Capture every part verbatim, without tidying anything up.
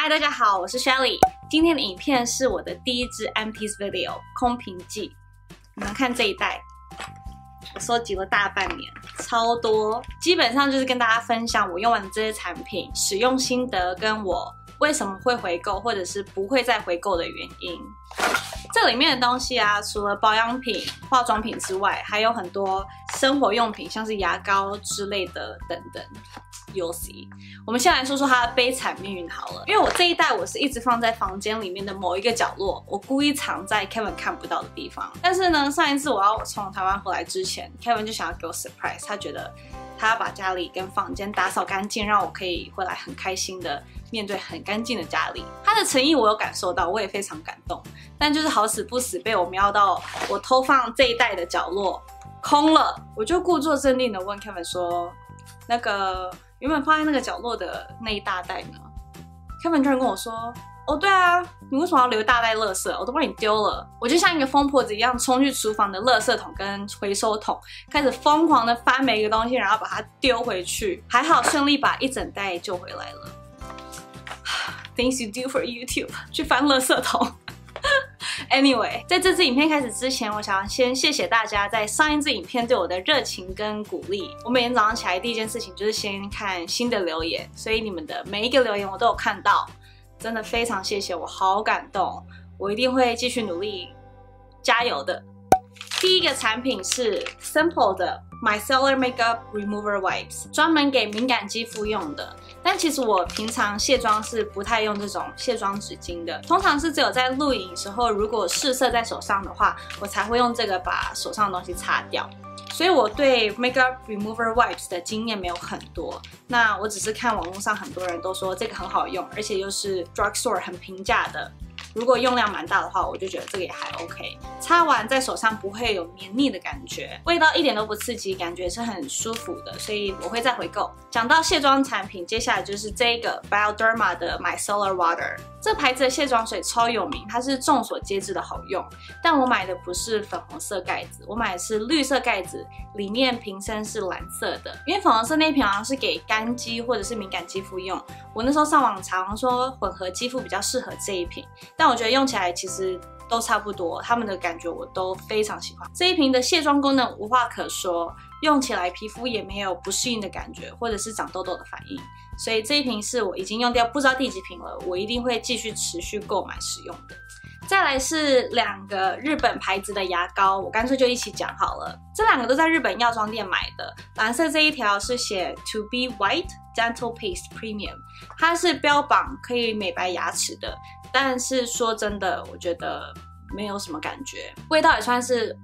嗨，大家好，我是 Shelly。今天的影片是我的第一支 M P S video 空瓶剂。你们看这一袋，我收集了大半年，超多。基本上就是跟大家分享我用完的这些产品使用心得，跟我为什么会回购或者是不会再回购的原因。这里面的东西啊，除了保养品、化妆品之外，还有很多生活用品，像是牙膏之类的等等。You'll see。我们先来说说它的悲惨命运好了，因为我这一袋我是一直放在房间里面的某一个角落，我故意藏在 Kevin 看不到的地方。但是呢，上一次我要从台湾回来之前 ，Kevin 就想要给我 surprise， 他觉得他要把家里跟房间打扫干净，让我可以回来很开心的面对很干净的家里。他的诚意我有感受到，我也非常感动。但就是好死不死被我瞄到，我偷放这一袋的角落空了，我就故作镇定的问 Kevin 说，那个。原本放在那个角落的那一大袋呢 ？Kevin 突然跟我说：“哦，对啊，你为什么要留一大袋垃圾？我都帮你丢了。”我就像一个疯婆子一样冲去厨房的垃圾桶跟回收桶，开始疯狂的翻每一个东西，然后把它丢回去。还好顺利把一整袋救回来了。Things you do for YouTube， 去翻垃圾桶。Anyway， 在这支影片开始之前，我想要先谢谢大家在上一支影片对我的热情跟鼓励。我每天早上起来第一件事情就是先看新的留言，所以你们的每一个留言我都有看到，真的非常谢谢，我好感动，我一定会继续努力，加油的。第一个产品是 Simple 的 Micellar Makeup Remover Wipes， 专门给敏感肌肤用的。但其实我平常卸妆是不太用这种卸妆纸巾的，通常是只有在录影时候，如果试色在手上的话，我才会用这个把手上的东西擦掉。所以我对 Makeup Remover Wipes 的经验没有很多，那我只是看网络上很多人都说这个很好用，而且又是 Drugstore 很平价的。如果用量蛮大的话，我就觉得这个也还 OK。擦完在手上不会有黏腻的感觉，味道一点都不刺激，感觉是很舒服的，所以我会再回购。讲到卸妆产品，接下来就是这个 Bioderma 的 Micellar Water。这牌子的卸妆水超有名，它是众所皆知的好用。但我买的不是粉红色盖子，我买的是绿色盖子，里面瓶身是蓝色的。因为粉红色那瓶好像是给干肌或者是敏感肌肤用，我那时候上网查，好像说混合肌肤比较适合这一瓶。但我觉得用起来其实都差不多，他们的感觉我都非常喜欢。这一瓶的卸妆功能无话可说，用起来皮肤也没有不适应的感觉，或者是长痘痘的反应。所以这一瓶是我已经用掉不知道第几瓶了，我一定会继续持续购买使用的。再来是两个日本牌子的牙膏，我干脆就一起讲好了。这两个都在日本药妆店买的。蓝色这一条是写 To be white dental paste premium， 它是标榜可以美白牙齿的，但是说真的，我觉得没有什么感觉，味道也算是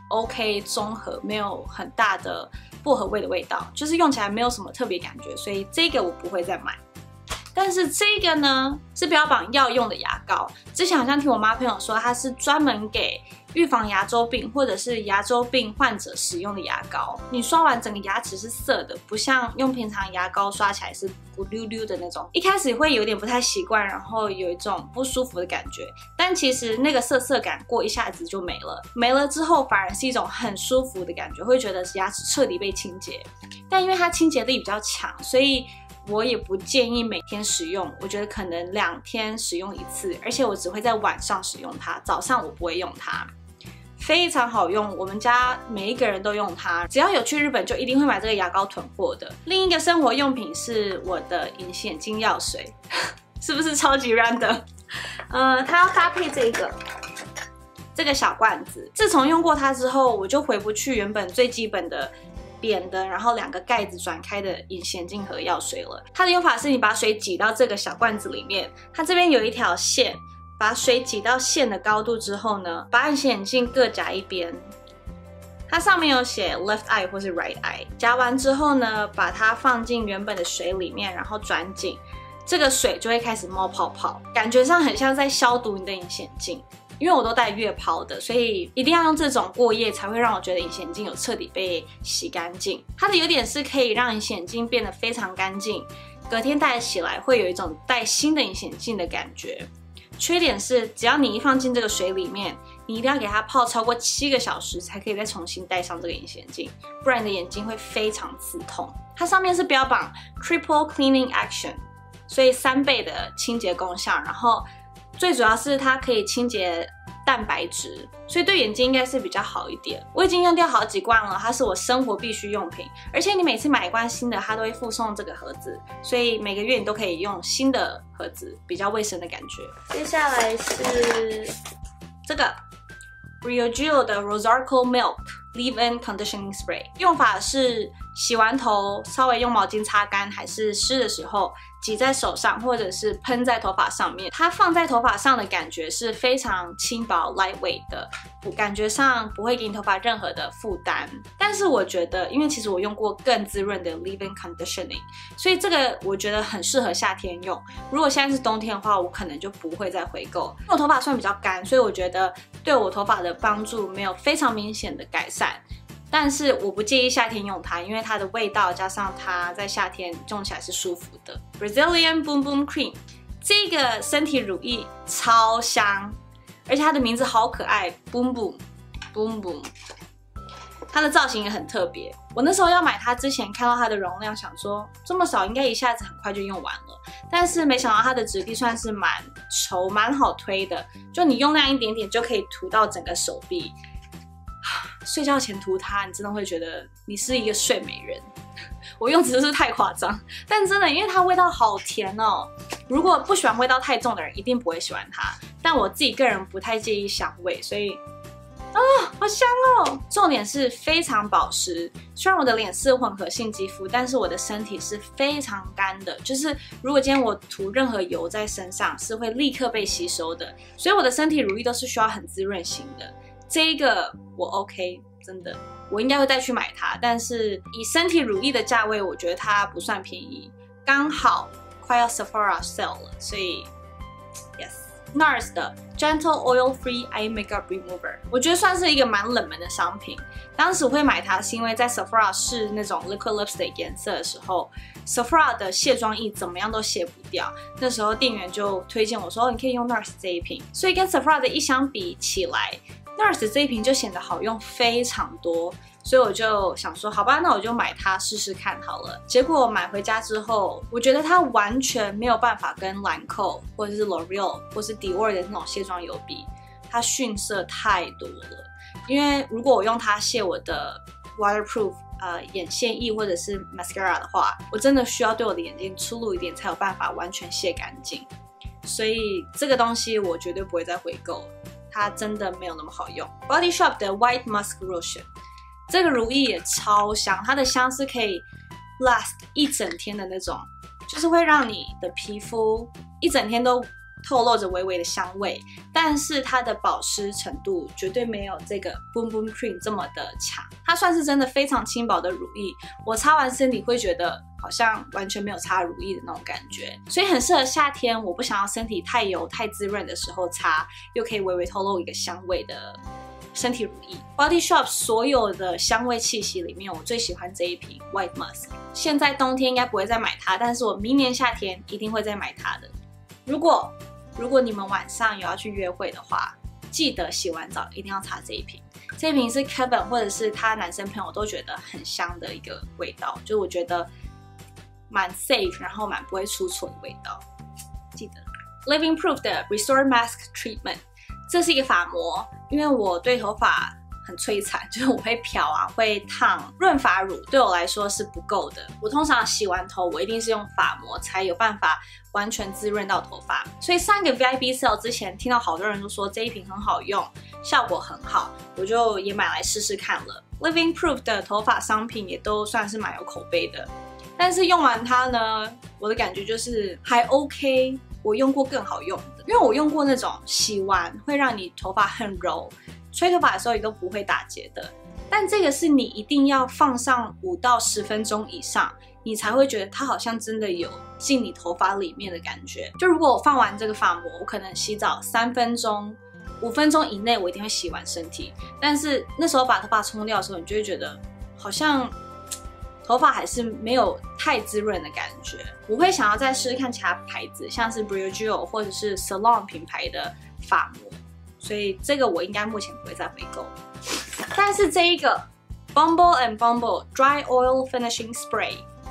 OK 中和，没有很大的薄荷味的味道，就是用起来没有什么特别感觉，所以这个我不会再买。但是这个呢，是标榜药用的牙膏。之前好像听我妈朋友说，它是专门给预防牙周病或者是牙周病患者使用的牙膏。你刷完整个牙齿是涩的，不像用平常牙膏刷起来是咕溜溜的那种。一开始会有点不太习惯，然后有一种不舒服的感觉。但其实那个涩涩感过一下子就没了，没了之后反而是一种很舒服的感觉，会觉得牙齿彻底被清洁。但因为它清洁力比较强，所以我也不建议每天使用，我觉得可能两天使用一次，而且我只会在晚上使用它，早上我不会用它。非常好用，我们家每一个人都用它，只要有去日本就一定会买这个牙膏囤货的。另一个生活用品是我的隐形眼镜药水，是不是超级 random？ 呃，它要搭配这个这个小罐子，自从用过它之后，我就回不去原本最基本的扁的，然后两个盖子转开的隐形眼镜盒药水了。它的用法是你把水挤到这个小罐子里面，它这边有一条线，把水挤到线的高度之后呢，把隐形眼镜各夹一边。它上面有写 left eye 或是 right eye。夹完之后呢，把它放进原本的水里面，然后转紧，这个水就会开始冒泡泡，感觉上很像在消毒你的隐形眼镜。因为我都戴月抛的，所以一定要用这种过夜才会让我觉得隐形眼镜有彻底被洗干净。它的优点是可以让隐形眼镜变得非常干净，隔天戴起来会有一种戴新的隐形眼镜的感觉。缺点是只要你一放进这个水里面，你一定要给它泡超过七个小时才可以再重新戴上这个隐形眼镜，不然你的眼睛会非常刺痛。它上面是标榜 Triple Cleaning Action， 所以三倍的清洁功效，然后最主要是它可以清洁蛋白质，所以对眼睛应该是比较好一点。我已经用掉好几罐了，它是我生活必需用品，而且你每次买一罐新的，它都会附送这个盒子，所以每个月你都可以用新的盒子，比较卫生的感觉。接下来是这个 Briogeo 的 Rosarco Milk Leave-In Conditioning Spray， 用法是洗完头稍微用毛巾擦干，还是湿的时候挤在手上，或者是喷在头发上面。它放在头发上的感觉是非常轻薄 lightweight 的，感觉上不会给你头发任何的负担。但是我觉得，因为其实我用过更滋润的 leave-in conditioning， 所以这个我觉得很适合夏天用。如果现在是冬天的话，我可能就不会再回购。因为我头发算比较干，所以我觉得对我头发的帮助没有非常明显的改善。但是我不建议夏天用它，因为它的味道加上它在夏天用起来是舒服的。Brazilian Boom Boom Cream 这个身体乳液超香，而且它的名字好可爱 ，Boom Boom Boom Boom。它的造型也很特别。我那时候要买它之前看到它的容量，想说这么少应该一下子很快就用完了，但是没想到它的质地算是蛮稠、蛮好推的，就你用量一点点就可以涂到整个手臂。睡觉前涂它，你真的会觉得你是一个睡美人。我用词是不是太夸张？但真的，因为它味道好甜哦。如果不喜欢味道太重的人，一定不会喜欢它。但我自己个人不太介意香味，所以啊，好香哦！重点是非常保湿。虽然我的脸是混合性肌肤，但是我的身体是非常干的。就是如果今天我涂任何油在身上，是会立刻被吸收的。所以我的身体乳液都是需要很滋润型的。这个我 OK， 真的，我应该会再去买它。但是以身体乳液的价位，我觉得它不算便宜，刚好快要 Sephora sale 了，所以 yes。N A R S 的 Gentle Oil Free Eye Makeup Remover， 我觉得算是一个蛮冷门的商品。当时我会买它是因为在 Sephora 试那种 liquid lipstick 颜色的时候 ，Sephora 的卸妆液怎么样都卸不掉。那时候店员就推荐我说，哦，你可以用 N A R S 这一瓶。所以跟 Sephora 的一相比起来， N A R S 这一瓶就显得好用非常多，所以我就想说，好吧，那我就买它试试看好了。结果买回家之后，我觉得它完全没有办法跟兰蔻或者是 L'Oreal 或是 Dior 的那种卸妆油比，它逊色太多了。因为如果我用它卸我的 waterproof 呃眼线液或者是 mascara 的话，我真的需要对我的眼睛粗鲁一点才有办法完全卸干净。所以这个东西我绝对不会再回购，它真的没有那么好用。Body Shop 的 White Musk Lotion， 这个乳液也超香，它的香是可以 last 一整天的那种，就是会让你的皮肤一整天都透露着微微的香味，但是它的保湿程度绝对没有这个 Boom Boom Cream 这么的强。它算是真的非常轻薄的乳液，我擦完身体会觉得好像完全没有擦乳液的那种感觉，所以很适合夏天我不想要身体太油太滋润的时候擦，又可以微微透露一个香味的身体乳液。 Body Shop 所有的香味气息里面，我最喜欢这一瓶 White Musk。 现在冬天应该不会再买它，但是我明年夏天一定会再买它的。如果如果你们晚上有要去约会的话，记得洗完澡一定要擦这一瓶。这一瓶是 Kevin 或者是他男生朋友都觉得很香的一个味道，就是我觉得蛮 safe， 然后蛮不会出错的味道。记得 Living Proof 的 Restore Mask Treatment， 这是一个发膜，因为我对头发很摧残，就是我会漂啊，会烫，润发乳对我来说是不够的。我通常洗完头，我一定是用发膜才有办法完全滋润到头发。所以上一个 V I P sale 之前，听到好多人都说这一瓶很好用，效果很好，我就也买来试试看了。Living Proof 的头发商品也都算是蛮有口碑的，但是用完它呢，我的感觉就是还 OK， 我用过更好用的，因为我用过那种洗完会让你头发很柔，吹头发的时候也都不会打结的，但这个是你一定要放上五到十分钟以上，你才会觉得它好像真的有进你头发里面的感觉。就如果我放完这个发膜，我可能洗澡三分钟、五分钟以内，我一定会洗完身体。但是那时候把头发冲掉的时候，你就会觉得好像头发还是没有太滋润的感觉。我会想要再试试看其他牌子，像是 Briogeo 或者是 Salon 品牌的发膜。所以这个我应该目前不会再回购，但是这一个 Bumble and Bumble Dry Oil Finishing Spray，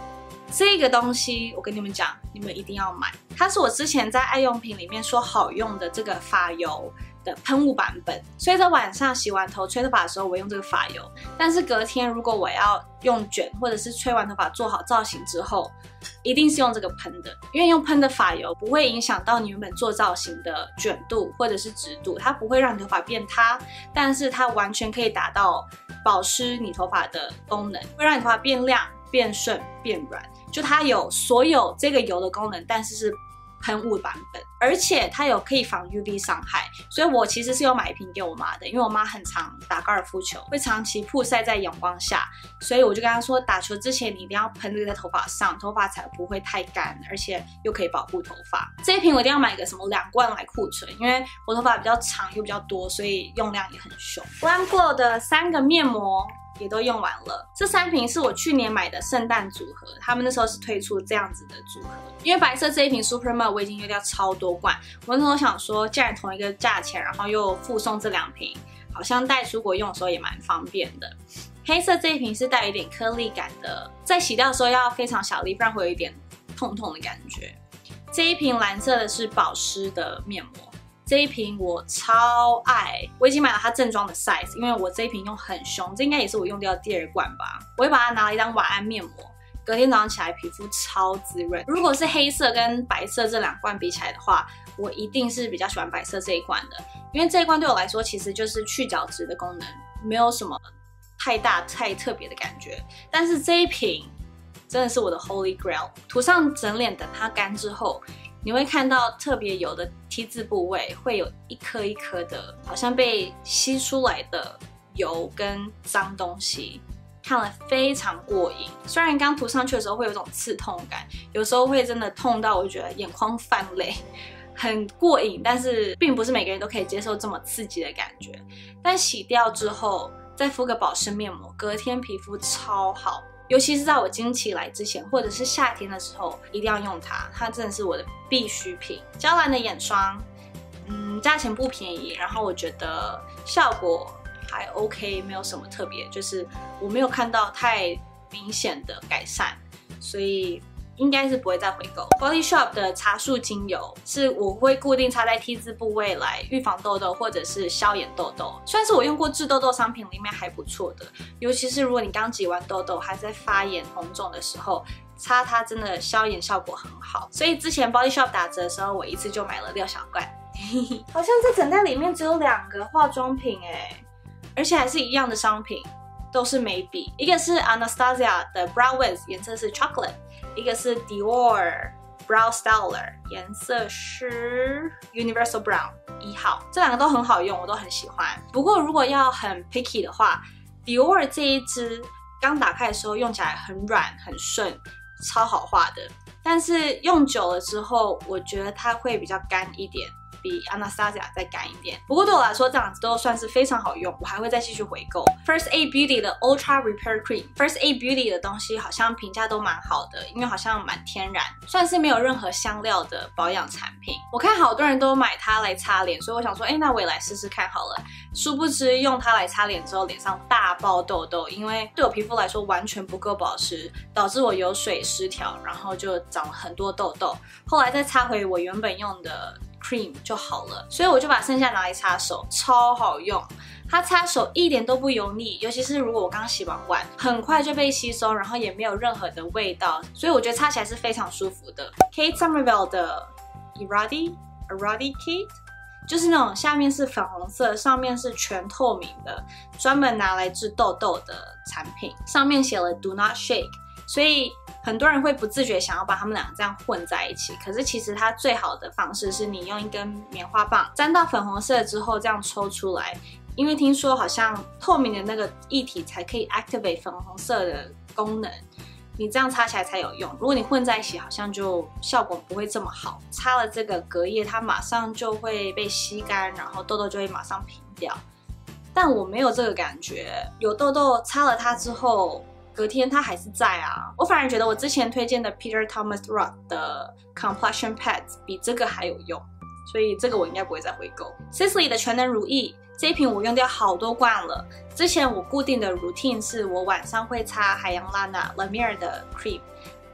这个东西我跟你们讲，你们一定要买。它是我之前在爱用品里面说好用的这个发油的喷雾版本，所以在晚上洗完头吹头发的时候，我用这个发油。但是隔天如果我要用卷或者是吹完头发做好造型之后，一定是用这个喷的，因为用喷的发油不会影响到你原本做造型的卷度或者是直度，它不会让你头发变塌，但是它完全可以达到保湿你头发的功能，会让你头发变亮、变顺、变软。就它有所有这个油的功能，但是是喷雾版本，而且它有可以防 U V 伤害，所以我其实是有买一瓶给我妈的，因为我妈很常打高尔夫球，会长期曝晒在阳光下，所以我就跟她说，打球之前你一定要喷这个在头发上，头发才不会太干，而且又可以保护头发。这一瓶我一定要买个什么两罐来库存，因为我头发比较长又比较多，所以用量也很凶。Glam Glow 的三个面膜也都用完了，这三瓶是我去年买的圣诞组合，他们那时候是推出这样子的组合。因为白色这一瓶 Super Melt 我已经用掉超多罐，我那时候想说，既然同一个价钱，然后又附送这两瓶，好像带出国用的时候也蛮方便的。黑色这一瓶是带有一点颗粒感的，在洗掉的时候要非常小力，不然会有一点痛痛的感觉。这一瓶蓝色的是保湿的面膜。这一瓶我超爱，我已经买了它正装的 size， 因为我这一瓶用很凶，这应该也是我用掉的第二罐吧。我会把它拿来当晚安面膜，隔天早上起来皮肤超滋润。如果是黑色跟白色这两罐比起来的话，我一定是比较喜欢白色这一罐的，因为这一罐对我来说其实就是去角质的功能，没有什么太大太特别的感觉。但是这一瓶真的是我的 Holy Grail， 涂上整脸等它干之后，你会看到特别油的 T 字部位会有一颗一颗的，好像被吸出来的油跟脏东西，看了非常过瘾。虽然刚涂上去的时候会有一种刺痛感，有时候会真的痛到我觉得眼眶泛泪，很过瘾，但是并不是每个人都可以接受这么刺激的感觉。但洗掉之后再敷个保湿面膜，隔天皮肤超好。尤其是在我经期来之前，或者是夏天的时候，一定要用它，它真的是我的必需品。娇兰的眼霜，嗯，价钱不便宜，然后我觉得效果还 OK， 没有什么特别，就是我没有看到太明显的改善，所以应该是不会再回购。Body Shop 的茶树精油是我会固定擦在 T 字部位来预防痘痘或者是消炎痘痘，算是我用过治痘痘商品里面还不错的。尤其是如果你刚挤完痘痘还在发炎红肿的时候，擦它真的消炎效果很好。所以之前 Body Shop 打折的时候，我一次就买了六小罐。好像这整袋里面只有两个化妆品哎，而且还是一样的商品，都是眉笔。一个是 Anastasia 的 Brow Wiz， 颜色是 Chocolate。一个是 Dior Brow Styler， 颜色是 Universal Brown 一号，这两个都很好用，我都很喜欢。不过如果要很 picky 的话， Dior 这一支刚打开的时候用起来很软很顺，超好画的。但是用久了之后，我觉得它会比较干一点，比 Anastasia 再干一点。不过对我来说，这两支都算是非常好用，我还会再继续回购。First Aid Beauty 的 Ultra Repair Cream，First Aid Beauty 的东西好像评价都蛮好的，因为好像蛮天然，算是没有任何香料的保养产品。我看好多人都买它来擦脸，所以我想说，哎，那我也来试试看好了。殊不知用它来擦脸之后，脸上大爆痘痘，因为对我皮肤来说完全不够保湿，导致我油水失调，然后就长了很多痘痘。后来再擦回我原本用的cream 就好了，所以我就把剩下拿来擦手，超好用。它擦手一点都不油腻，尤其是如果我刚洗完碗，很快就被吸收，然后也没有任何的味道，所以我觉得擦起来是非常舒服的。Kate Somerville 的 Eradi Eradicate， 就是那种下面是粉红色，上面是全透明的，专门拿来治痘痘的产品，上面写了 Do not shake， 所以很多人会不自觉想要把它们两个这样混在一起，可是其实它最好的方式是你用一根棉花棒沾到粉红色之后这样抽出来，因为听说好像透明的那个液体才可以 activate 粉红色的功能，你这样擦起来才有用。如果你混在一起，好像就效果不会这么好。擦了这个隔夜，它马上就会被吸干，然后痘痘就会马上平掉。但我没有这个感觉，有痘痘擦了它之后，隔天它还是在啊。我反而觉得我之前推荐的 Peter Thomas Roth 的 Complexion Pads 比这个还有用，所以这个我应该不会再回购。Sisley 的全能乳液，这一瓶我用掉好多罐了。之前我固定的 routine 是我晚上会擦海洋拉娜 La Mer 的 cream，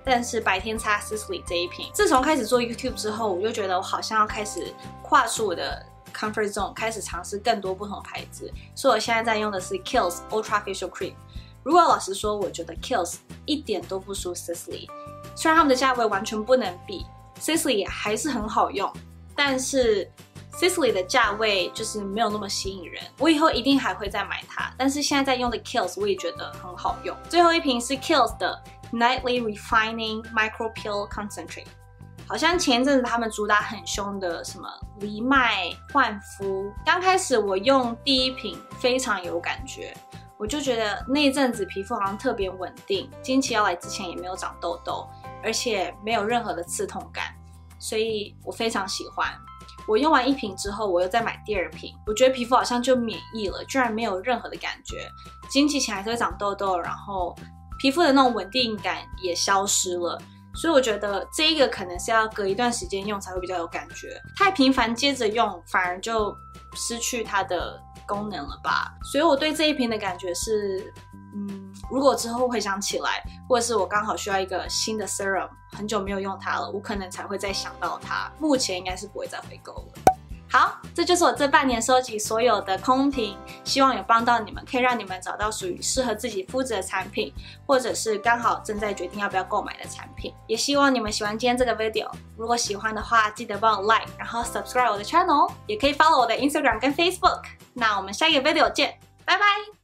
但是白天擦 Sisley 这一瓶。自从开始做 YouTube 之后，我就觉得我好像要开始跨出我的 comfort zone， 开始尝试更多不同的牌子。所以我现在在用的是 Kiehl's Ultra Facial Cream。如果老实说，我觉得 Kiehl's 一点都不输 Sisley， 虽然他们的价位完全不能比 ，Sisley 也还是很好用，但是 Sisley 的价位就是没有那么吸引人。我以后一定还会再买它，但是现在在用的 Kiehl's 我也觉得很好用。最后一瓶是 Kiehl's 的 Nightly Refining Micro Peel Concentrate。好像前一阵子他们主打很凶的什么藜麦焕肤，刚开始我用第一瓶非常有感觉，我就觉得那一阵子皮肤好像特别稳定，经期要来之前也没有长痘痘，而且没有任何的刺痛感，所以我非常喜欢。我用完一瓶之后，我又再买第二瓶，我觉得皮肤好像就免疫了，居然没有任何的感觉，经期前还是会长痘痘，然后皮肤的那种稳定感也消失了。所以我觉得这一个可能是要隔一段时间用才会比较有感觉，太频繁接着用反而就失去它的功能了吧。所以我对这一瓶的感觉是，嗯，如果之后回想起来，或者是我刚好需要一个新的 serum， 很久没有用它了，我可能才会再想到它。目前应该是不会再回购了。好，这就是我这半年收集所有的空瓶，希望有帮到你们，可以让你们找到属于适合自己肤质的产品，或者是刚好正在决定要不要购买的产品。也希望你们喜欢今天这个 video， 如果喜欢的话，记得帮我 like， 然后 subscribe 我的 channel， 也可以 follow 我的 Instagram 跟 Facebook。那我们下一个 video 见，拜拜。